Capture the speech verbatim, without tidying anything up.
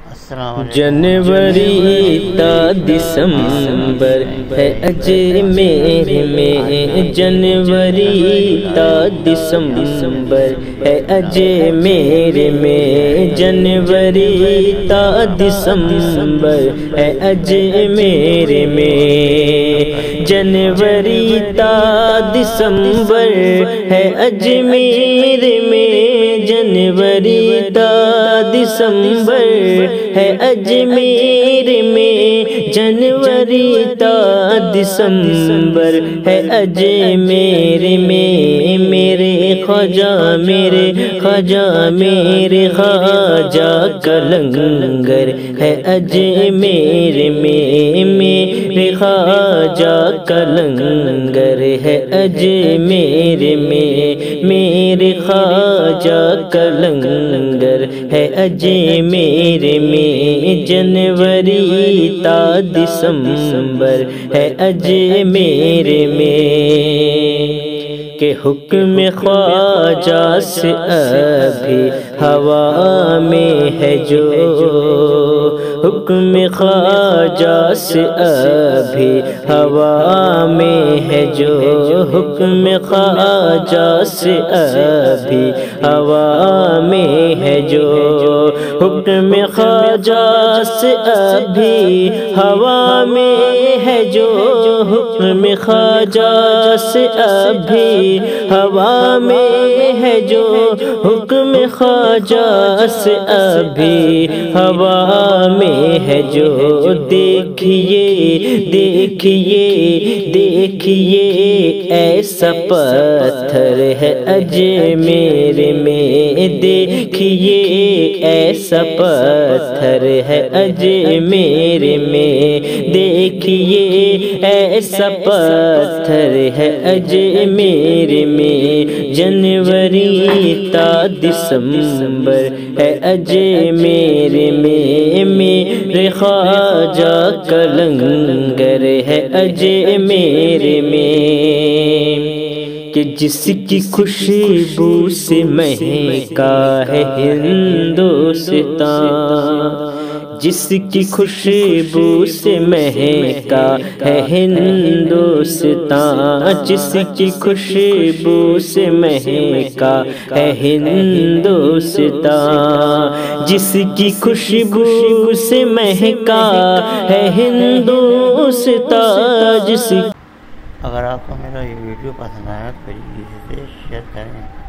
جنوری تا دسمبر ہے اجمیر میں، جنوری تا دسمبر ہے اجمیر میں، جنوری تا دسمبر ہے اجمیر میں، جنوری تا دسمبر ہے اجمیر میں، جنوری تا دسمبر ہے اجمیر میں، جنوری تا دسمبر ہے اجمیر میں، میرے خواجہ میرے خواجہ میرے خواجہ کا لنگر ہے اجمیر میں، میرے خواجہ کا لنگر ہے اجمیر میں، میرے خواجہ کا لنگر ہے اجمیر میں، جنوری تا دسمبر ہے اجمیر میں، کہ حکم خواجہ سے ابھی ہوا میں ہے جو، حکم خواجہ سے ابھی ہوا میں ہے جو، حکم خواجہ سے ابھی ہوا میں ہے جو، حکم خواجہ سے ابھی ہوا میں ہے جو، حکم خواجہ سے ابھی ہوا میں ہے جو، حکم خواجہ سے ابھی ہوا میں ہے جو، دیکھیے دیکھیے دیکھیے ایسا پتھر ہے اجمیر میں، دیکھیے ایسا پتھر ہے اجمیر میں، دیکھیے ایسا پتھر ہے اجمیر میں، جنوری تا دسمبر ہے اجمیر میں، میرے خواجہ کا لنگر ہے اجمیر میں، کہ جس کی خوشبو سے مہکا ہے ہندوستان، جس کی خوشبو سے مہکا ہے ہندوستان، جس کی خوشبو سے مہکا ہے ہندوستان، جس کی خوشبو سے مہکا ہے ہندوستان، جس اگر آپ کو میرا یہ ویڈیو پسند آیا تو پلیز اسے شیئر کریں۔